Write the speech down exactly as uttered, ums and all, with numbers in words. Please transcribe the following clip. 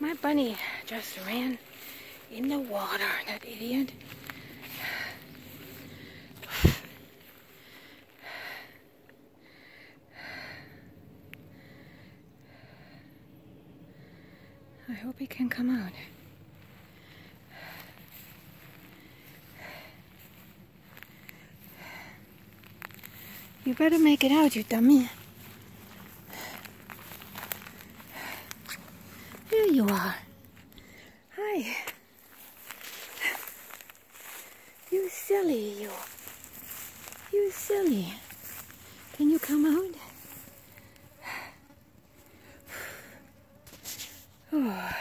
My bunny just ran in the water, that idiot. I hope he can come out. You better make it out, you dummy. There you are. Hi. You silly, you. You silly. Can you come out? Oh.